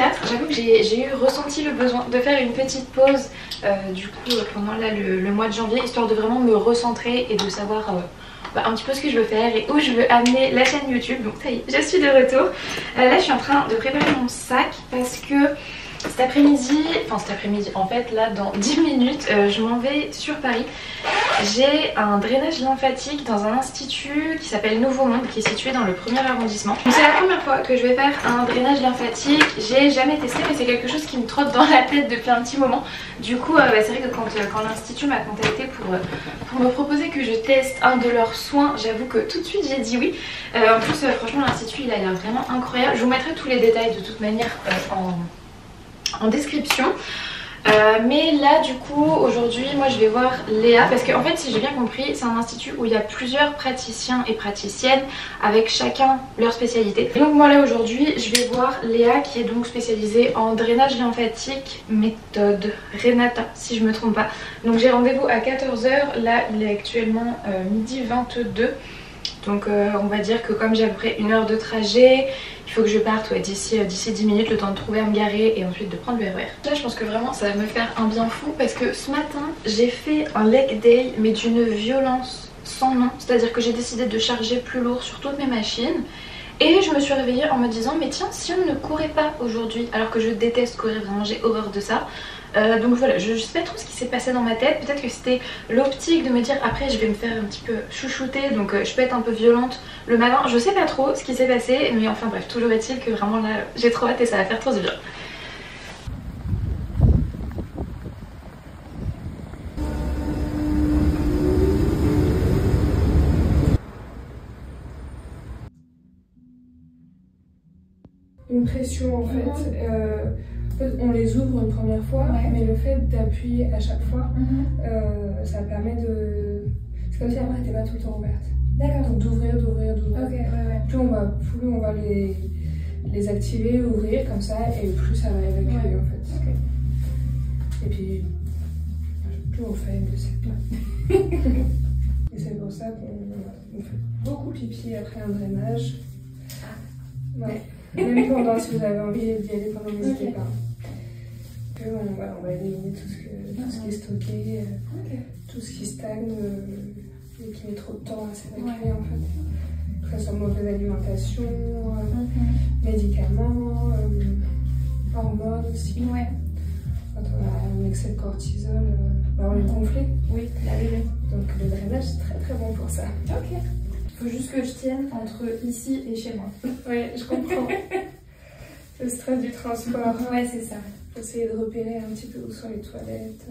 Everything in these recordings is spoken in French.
24. J'avoue que j'ai ressenti le besoin de faire une petite pause du coup pendant là, le mois de janvier, histoire de vraiment me recentrer et de savoir un petit peu ce que je veux faire et où je veux amener la chaîne YouTube. Donc ça y est, je suis de retour. Là je suis en train de préparer mon sac parce que cet après-midi, en fait là dans 10 minutes je m'en vais sur Paris. J'ai un drainage lymphatique dans un institut qui s'appelle Nouveau Monde, qui est situé dans le 1er arrondissement. C'est la première fois que je vais faire un drainage lymphatique. J'ai jamais testé, mais c'est quelque chose qui me trotte dans la tête depuis un petit moment. Du coup c'est vrai que quand l'institut m'a contacté pour me proposer que je teste un de leurs soins, j'avoue que tout de suite j'ai dit oui. En plus franchement l'institut il a l'air vraiment incroyable. Je vous mettrai tous les détails de toute manière en description. Mais là du coup aujourd'hui moi je vais voir Léa parce qu'en fait si j'ai bien compris c'est un institut où il y a plusieurs praticiens et praticiennes avec chacun leur spécialité. Et donc moi là aujourd'hui je vais voir Léa qui est donc spécialisée en drainage lymphatique méthode Renata si je me trompe pas. Donc j'ai rendez-vous à 14 h, là il est actuellement midi 22. Donc on va dire que comme j'ai à peu près 1 heure de trajet, il faut que je parte d'ici 10 minutes, le temps de trouver à me garer et ensuite de prendre le RER. Là je pense que vraiment ça va me faire un bien fou parce que ce matin j'ai fait un leg day mais d'une violence sans nom. C'est-à-dire que j'ai décidé de charger plus lourd sur toutes mes machines. Et je me suis réveillée en me disant mais tiens si on ne courait pas aujourd'hui, alors que je déteste courir, vraiment j'ai horreur de ça. Donc voilà, je sais pas trop ce qui s'est passé dans ma tête. Peut-être que c'était l'optique de me dire après je vais me faire un petit peu chouchouter, donc je peux être un peu violente le matin. Je sais pas trop ce qui s'est passé, mais enfin bref, toujours est-il que vraiment là j'ai trop hâte et ça va faire trop du bien. Une pression en fait. On les ouvre une première fois, mais le fait d'appuyer à chaque fois, ça permet de... C'est comme si après t'es pas tout le temps ouverte. D'accord. Donc d'ouvrir. Ok, Plus on va les activer, ouvrir comme ça, et plus ça va évacuer en fait. Okay. Et puis, plus on fait, mieux c'est. Et c'est pour ça qu'on fait beaucoup pipi après un drainage. Ouais. Même pendant, si vous avez envie d'y aller pendant, n'hésitez pas. On va éliminer tout ce qui est stocké, tout ce qui stagne et qui met trop de temps à s'évacuer en fait. Que ce soit mauvaise alimentation, médicaments, hormones aussi. Ouais. Quand on a un excès de cortisol, on est gonflé. Oui, donc le drainage c'est très très bon pour ça. Ok. Faut juste que je tienne entre ici et chez moi. Oui, je comprends. Le stress du transport. Ouais, c'est ça. Faut essayer de repérer un petit peu où sont les toilettes.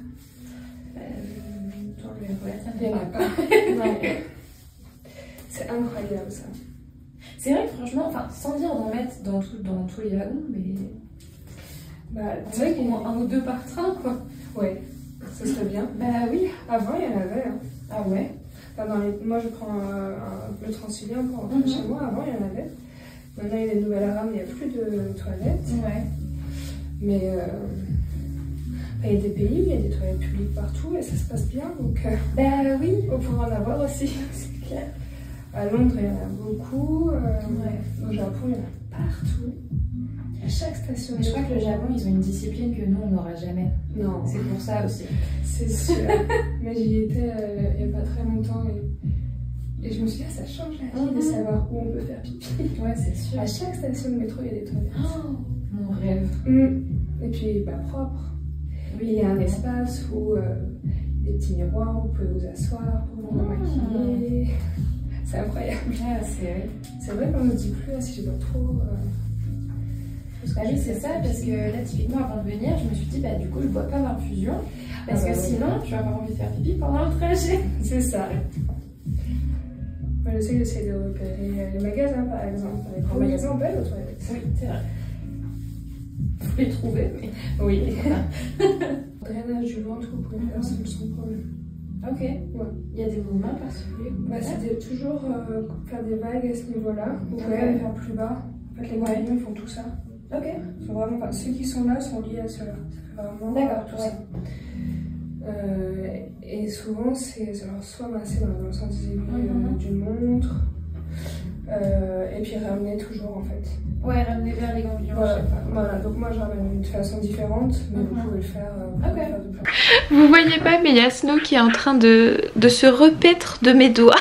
Dans le toilette, il n'y en a pas. Non. C'est incroyable ça. C'est vrai que franchement, sans dire d'en mettre dans tous les wagons, mais... c'est vrai qu'il y en a 1 ou 2 par train, quoi. Ouais, ça serait bien. Bah oui. Avant, il y en avait. Hein. Ah ouais. Moi, je prends le Transilien pour rentrer chez moi. Avant, il y en avait. Maintenant, il y a des nouvelles rames, il n'y a plus de toilettes. Ouais. Mais il y a des pays où il y a des toilettes publiques partout et ça se passe bien. Donc, bah oui, on pourra en avoir aussi. C'est clair. À Londres, il y en a beaucoup. Au Japon, il y en a partout. À chaque station. Je crois que le Japon, ils ont une discipline que nous, on n'aura jamais. Non. C'est pour ça aussi. C'est sûr. Mais j'y étais il n'y a pas très longtemps et je me suis dit, ça change la vie de savoir où on peut faire pipi. Ouais, c'est sûr. À chaque station de métro, il y a des toilettes. Oh, mon rêve. Et puis, propre. Oui, il y a un espace où des petits miroirs, où vous pouvez vous asseoir pour vous maquiller. C'est incroyable. Ah, c'est vrai qu'on ne se dit plus si je bois trop. Oui, c'est ça, parce que là, typiquement, avant de venir, je me suis dit, du coup, je bois pas d'infusion. Parce que sinon, tu vas avoir envie de faire pipi pendant le trajet. C'est ça. Moi, je sais que j'essaie de repérer les magasins, par exemple. Les grands magasins, on peut aller aux toilettes. Oui, c'est vrai. Faut les trouver, mais... Oui. Drainage du ventre, vous pouvez faire seul sans problème. Ok. Ouais. Il y a des mouvements particuliers. C'est toujours faire des vagues à ce niveau-là. Vous pouvez aller faire plus bas. En fait, les moyens font tout ça. Ok. Sont vraiment pas... Ceux qui sont là sont liés à cela. Ça fait vraiment tout ça. Et souvent, c'est soit masser dans le sens des aiguilles d'une montre, Et puis ramener toujours en fait. Ouais, ramener vers les ganglions. Voilà, donc moi je ramène de façon différente, mais vous pouvez le faire, de plein. Vous voyez pas, mais il y a Snow qui est en train de se repaître de mes doigts.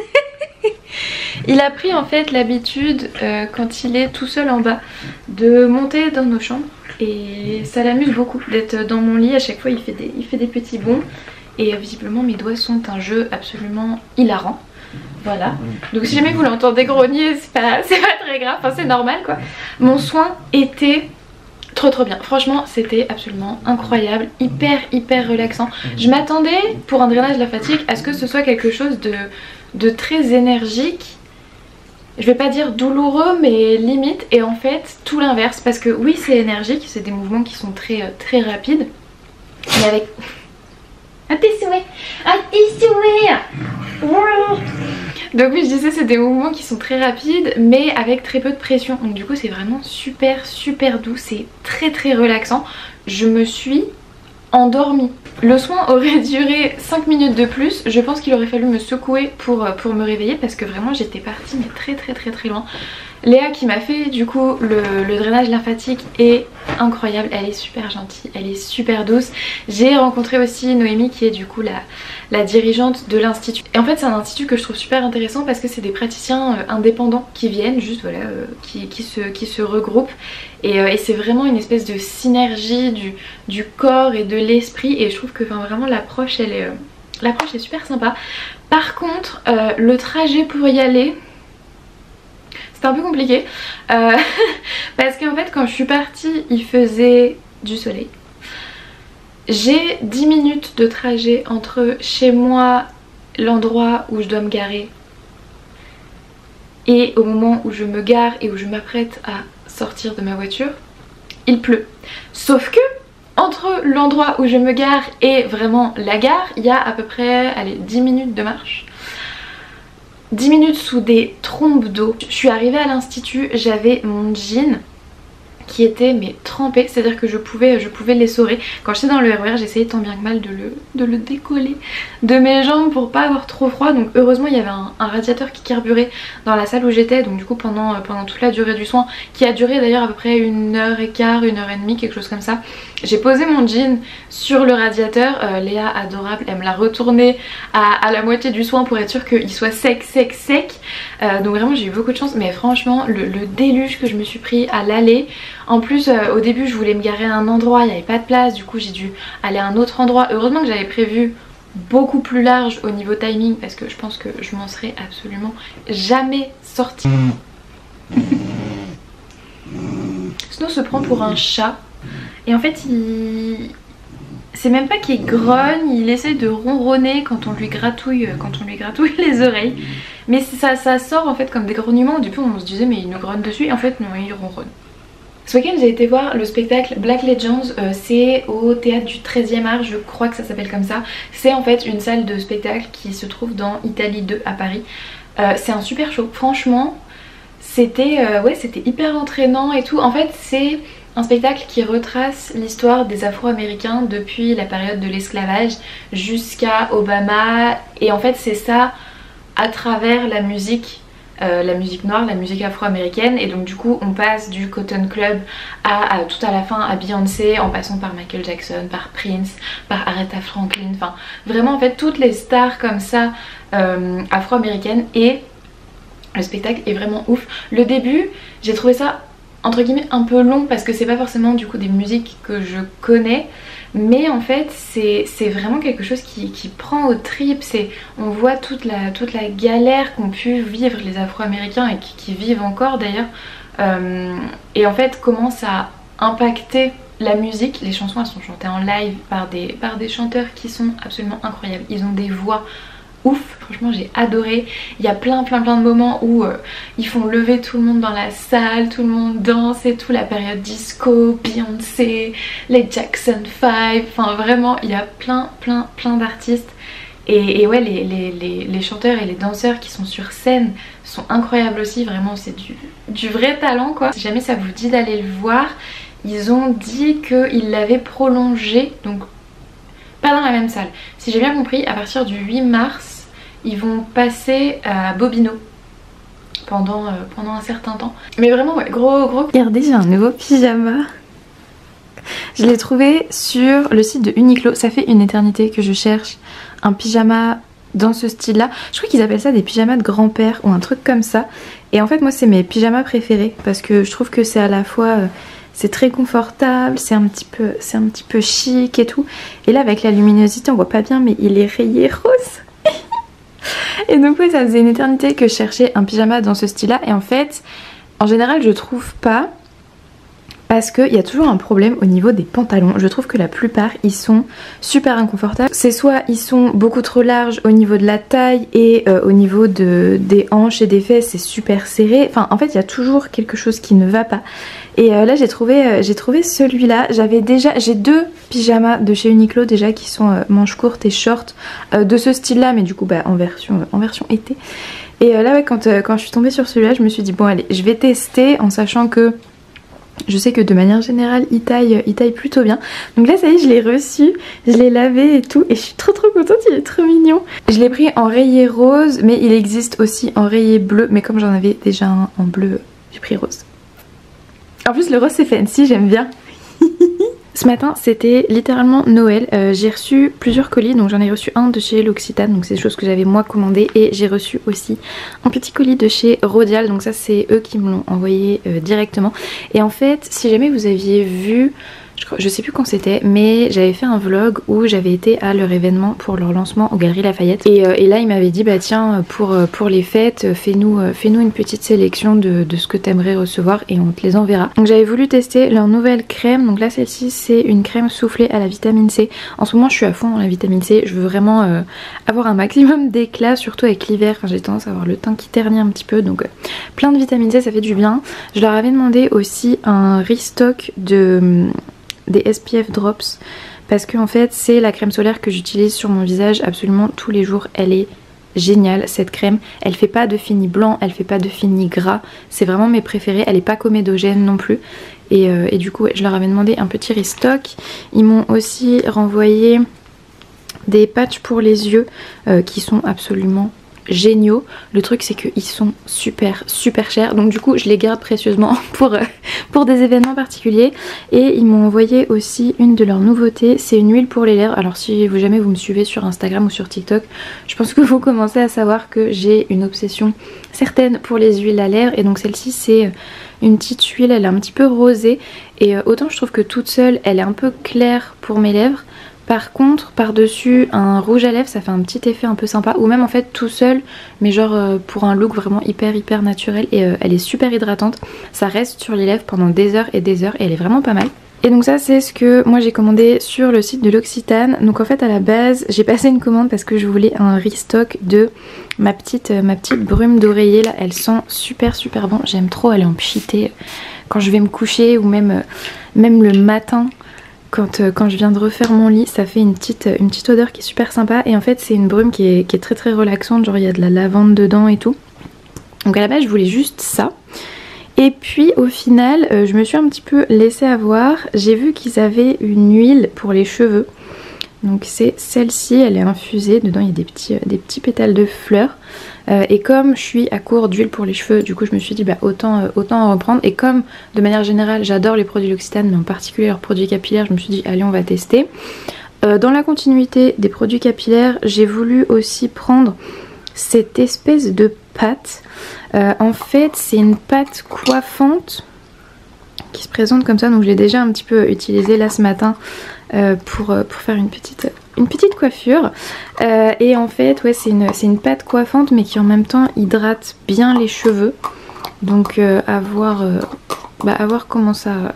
Il a pris en fait l'habitude, quand il est tout seul en bas, de monter dans nos chambres. Et ça l'amuse beaucoup d'être dans mon lit. À chaque fois il fait des petits bonds. Et visiblement mes doigts sont un jeu absolument hilarant. Voilà, donc si jamais vous l'entendez grogner, c'est pas très grave, enfin, c'est normal quoi. Mon soin était trop bien, franchement c'était absolument incroyable, hyper relaxant. Je m'attendais pour un drainage lymphatique à ce que ce soit quelque chose de très énergique. Je vais pas dire douloureux mais limite, et en fait tout l'inverse, parce que oui c'est énergique, c'est des mouvements qui sont très rapides, mais avec... À tes souhaits. Donc oui je disais c'est des mouvements qui sont très rapides mais avec très peu de pression, donc du coup c'est vraiment super doux, c'est très relaxant. Je me suis endormie. Le soin aurait duré 5 minutes de plus, je pense qu'il aurait fallu me secouer pour me réveiller parce que vraiment j'étais partie mais très loin. Léa qui m'a fait du coup le drainage lymphatique est incroyable, elle est super gentille, elle est super douce. J'ai rencontré aussi Noémie qui est du coup la dirigeante de l'institut. Et en fait c'est un institut que je trouve super intéressant parce que c'est des praticiens indépendants qui viennent juste voilà, qui se regroupent. Et c'est vraiment une espèce de synergie du corps et de l'esprit, et je trouve que vraiment l'approche est super sympa. Par contre le trajet pour y aller... c'est un peu compliqué parce qu'en fait quand je suis partie il faisait du soleil. J'ai 10 minutes de trajet entre chez moi, l'endroit où je dois me garer, et au moment où je me gare et où je m'apprête à sortir de ma voiture, il pleut. Sauf que entre l'endroit où je me gare et vraiment la gare, il y a à peu près allez, 10 minutes de marche. 10 minutes sous des trombes d'eau. Je suis arrivée à l'institut, j'avais mon jean qui était mais trempé, c'est à dire que je pouvais l'essorer. Quand j'étais dans le RER j'essayais tant bien que mal de le décoller de mes jambes pour pas avoir trop froid. Donc heureusement il y avait un radiateur qui carburait dans la salle où j'étais, donc du coup pendant toute la durée du soin, qui a duré d'ailleurs à peu près 1h15, 1h30, quelque chose comme ça. J'ai posé mon jean sur le radiateur, Léa adorable, elle me l'a retourné à la moitié du soin pour être sûre qu'il soit sec. Donc vraiment j'ai eu beaucoup de chance, mais franchement le déluge que je me suis pris à l'aller. En plus au début je voulais me garer à un endroit, il n'y avait pas de place, du coup j'ai dû aller à un autre endroit. Heureusement que j'avais prévu beaucoup plus large au niveau timing parce que je pense que je m'en serais absolument jamais sortie. Snow se prend pour un chat et en fait c'est même pas qu'il grogne, il essaye de ronronner quand on lui gratouille les oreilles, mais ça sort en fait comme des grognements. Au début on se disait mais il nous grogne dessus, et en fait non, il ronronne. Ce week-end j'ai été voir le spectacle Black Legends, c'est au théâtre du 13e art, je crois que ça s'appelle comme ça. C'est en fait une salle de spectacle qui se trouve dans Italie 2 à Paris. C'est un super show, franchement c'était hyper entraînant et tout. En fait c'est un spectacle qui retrace l'histoire des Afro-Américains depuis la période de l'esclavage jusqu'à Obama, et en fait c'est ça à travers la musique noire, la musique afro-américaine. Et donc du coup on passe du Cotton Club à tout à la fin à Beyoncé, en passant par Michael Jackson, par Prince, par Aretha Franklin, enfin vraiment en fait toutes les stars comme ça afro-américaines. Et le spectacle est vraiment ouf. Le début j'ai trouvé ça entre guillemets un peu long parce que c'est pas forcément du coup des musiques que je connais, mais en fait c'est vraiment quelque chose qui prend aux tripes. On voit toute la galère qu'ont pu vivre les Afro-Américains et qui vivent encore d'ailleurs, et en fait comment ça a impacté la musique. Les chansons elles sont chantées en live par des chanteurs qui sont absolument incroyables, ils ont des voix ouf, franchement j'ai adoré. Il y a plein de moments où ils font lever tout le monde dans la salle, tout le monde danse et tout, la période disco, Beyoncé, les Jackson 5, enfin vraiment il y a plein d'artistes. Et ouais les chanteurs et les danseurs qui sont sur scène sont incroyables aussi, vraiment c'est du vrai talent quoi. Si jamais ça vous dit d'aller le voir, ils ont dit qu'ils l'avaient prolongé, donc pas dans la même salle. Si j'ai bien compris, à partir du 8 mars, ils vont passer à Bobino pendant un certain temps. Mais vraiment ouais, gros. Regardez, j'ai un nouveau pyjama. Je l'ai trouvé sur le site de Uniqlo. Ça fait une éternité que je cherche un pyjama dans ce style là. Je crois qu'ils appellent ça des pyjamas de grand-père ou un truc comme ça. Et en fait moi c'est mes pyjamas préférés parce que je trouve que c'est à la fois c'est très confortable, c'est un petit peu chic et tout. Et là avec la luminosité on voit pas bien mais il est rayé rose. Et donc ouais, ça faisait une éternité que je cherchais un pyjama dans ce style là. Et en fait en général je trouve pas, parce qu'il y a toujours un problème au niveau des pantalons. Je trouve que la plupart ils sont super inconfortables. C'est soit ils sont beaucoup trop larges au niveau de la taille et au niveau des hanches et des fesses c'est super serré. Enfin en fait il y a toujours quelque chose qui ne va pas. Et là j'ai trouvé celui-là. J'ai deux pyjamas de chez Uniqlo déjà qui sont manches courtes et short de ce style là, mais du coup bah, en version été. Et là ouais, quand je suis tombée sur celui-là je me suis dit bon allez je vais tester en sachant que je sais que de manière générale il taille plutôt bien. Donc là ça y est je l'ai reçu, je l'ai lavé et tout et je suis trop contente, il est trop mignon. Je l'ai pris en rayé rose mais il existe aussi en rayé bleu, mais comme j'en avais déjà un en bleu j'ai pris rose. En plus le rose c'est fancy, j'aime bien. Ce matin c'était littéralement Noël, j'ai reçu plusieurs colis, donc j'en ai reçu un de chez L'Occitane, donc c'est des choses que j'avais moi commandées, et j'ai reçu aussi un petit colis de chez Rodial, donc ça c'est eux qui me l'ont envoyé directement. Et en fait si jamais vous aviez vu, je sais plus quand c'était, mais j'avais fait un vlog où j'avais été à leur événement pour leur lancement aux Galeries Lafayette et là ils m'avaient dit bah tiens pour les fêtes fais-nous une petite sélection de ce que t'aimerais recevoir et on te les enverra. Donc j'avais voulu tester leur nouvelle crème, donc là celle-ci c'est une crème soufflée à la vitamine C. En ce moment je suis à fond dans la vitamine C, je veux vraiment avoir un maximum d'éclat, surtout avec l'hiver, enfin, j'ai tendance à avoir le teint qui ternit un petit peu, donc plein de vitamine C ça fait du bien. Je leur avais demandé aussi un restock des SPF Drops parce que en fait c'est la crème solaire que j'utilise sur mon visage absolument tous les jours. Elle est géniale cette crème, elle fait pas de fini blanc, elle fait pas de fini gras, c'est vraiment mes préférés, elle est pas comédogène non plus et du coup ouais, je leur avais demandé un petit restock. Ils m'ont aussi renvoyé des patchs pour les yeux qui sont absolument géniaux. Le truc c'est qu'ils sont super chers, donc du coup je les garde précieusement pour des événements particuliers. Et ils m'ont envoyé aussi une de leurs nouveautés, c'est une huile pour les lèvres. Alors si jamais vous me suivez sur Instagram ou sur TikTok, je pense que vous commencez à savoir que j'ai une obsession certaine pour les huiles à lèvres, et donc celle-ci c'est une petite huile, elle est un petit peu rosée et autant je trouve que toute seule elle est un peu claire pour mes lèvres. Par contre par dessus un rouge à lèvres ça fait un petit effet un peu sympa, ou même en fait tout seul mais genre pour un look vraiment hyper naturel, et elle est super hydratante, ça reste sur les lèvres pendant des heures et elle est vraiment pas mal. Et donc ça c'est ce que moi j'ai commandé sur le site de L'Occitane. Donc en fait à la base j'ai passé une commande parce que je voulais un restock de ma petite brume d'oreiller là, elle sent super bon, j'aime trop, elle est en pchité quand je vais me coucher ou même le matin. Quand je viens de refaire mon lit, ça fait une petite odeur qui est super sympa. Et en fait c'est une brume qui est très relaxante, genre il y a de la lavande dedans et tout. Donc à la base je voulais juste ça. Et puis au final je me suis un petit peu laissée avoir. J'ai vu qu'ils avaient une huile pour les cheveux. Donc c'est celle-ci, elle est infusée, dedans il y a des petits pétales de fleurs. Et comme je suis à court d'huile pour les cheveux, du coup je me suis dit bah autant en reprendre. Et comme de manière générale j'adore les produits L'Occitane, mais en particulier leurs produits capillaires, je me suis dit allez on va tester. Dans la continuité des produits capillaires, j'ai voulu aussi prendre cette espèce de pâte. En fait c'est une pâte coiffante qui se présente comme ça, donc je l'ai déjà un petit peu utilisée là ce matin pour faire une petite coiffure. Et en fait ouais c'est une pâte coiffante mais qui en même temps hydrate bien les cheveux. Donc à voir comment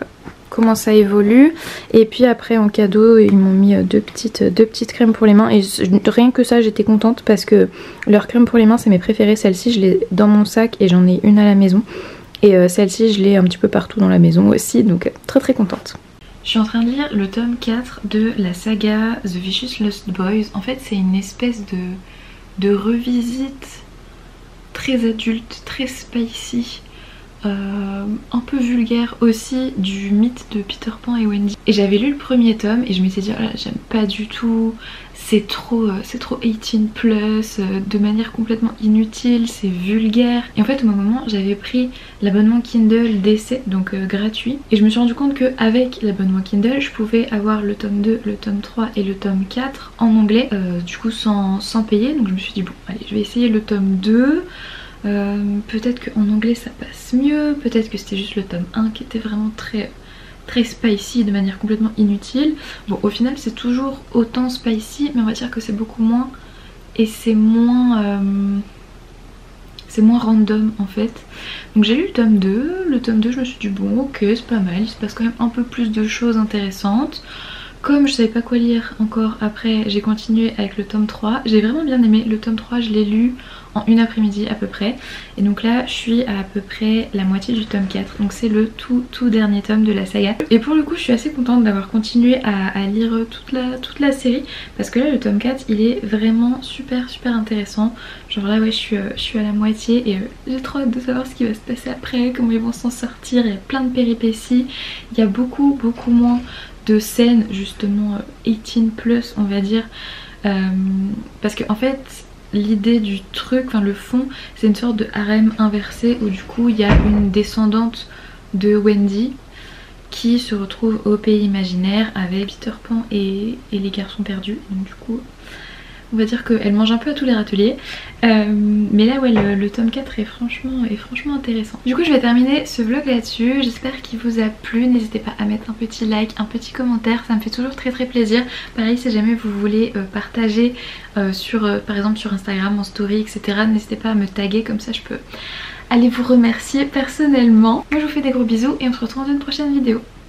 ça évolue. Et puis après en cadeau ils m'ont mis deux petites crèmes pour les mains, et rien que ça j'étais contente parce que leur crème pour les mains c'est mes préférées. Celle-ci je l'ai dans mon sac et j'en ai une à la maison, et celle-ci je l'ai un petit peu partout dans la maison aussi, donc très contente. Je suis en train de lire le tome 4 de la saga The Vicious Lost Boys. En fait c'est une espèce de revisite très adulte, très spicy un peu vulgaire aussi du mythe de Peter Pan et Wendy. Et j'avais lu le premier tome et je m'étais dit oh là, j'aime pas du tout, c'est trop 18 plus, de manière complètement inutile, c'est vulgaire. Et en fait au moment j'avais pris l'abonnement Kindle d'essai, donc gratuit, et je me suis rendu compte qu'avec l'abonnement Kindle je pouvais avoir le tome 2, le tome 3 et le tome 4 en anglais, du coup sans payer. Donc je me suis dit bon allez, je vais essayer le tome 2. Peut-être qu'en anglais ça passe mieux, peut-être que c'était juste le tome 1 qui était vraiment très spicy de manière complètement inutile. Bon au final c'est toujours autant spicy, mais on va dire que c'est beaucoup moins, et c'est moins random en fait. Donc j'ai lu le tome 2, je me suis dit bon ok c'est pas mal, il se passe quand même un peu plus de choses intéressantes. Comme je savais pas quoi lire encore après, j'ai continué avec le tome 3. J'ai vraiment bien aimé. Le tome 3, je l'ai lu en une après-midi à peu près. Et donc là, je suis à peu près la moitié du tome 4. Donc c'est le tout dernier tome de la saga. Et pour le coup, je suis assez contente d'avoir continué à lire toute la série. Parce que là, le tome 4, il est vraiment super intéressant. Genre là, ouais, je suis à la moitié et j'ai trop hâte de savoir ce qui va se passer après, comment ils vont s'en sortir. Il y a plein de péripéties. Il y a beaucoup moins de scènes justement 18 plus on va dire, parce que en fait l'idée du truc, enfin le fond, c'est une sorte de harem inversé où du coup il y a une descendante de Wendy qui se retrouve au pays imaginaire avec Peter Pan et les garçons perdus. Donc du coup on va dire qu'elle mange un peu à tous les râteliers, mais là ouais le tome 4 est franchement intéressant. Du coup je vais terminer ce vlog là-dessus, j'espère qu'il vous a plu. N'hésitez pas à mettre un petit like, un petit commentaire, ça me fait toujours très plaisir. Pareil si jamais vous voulez partager par exemple sur Instagram en story etc, n'hésitez pas à me taguer, comme ça je peux aller vous remercier personnellement. Moi je vous fais des gros bisous et on se retrouve dans une prochaine vidéo.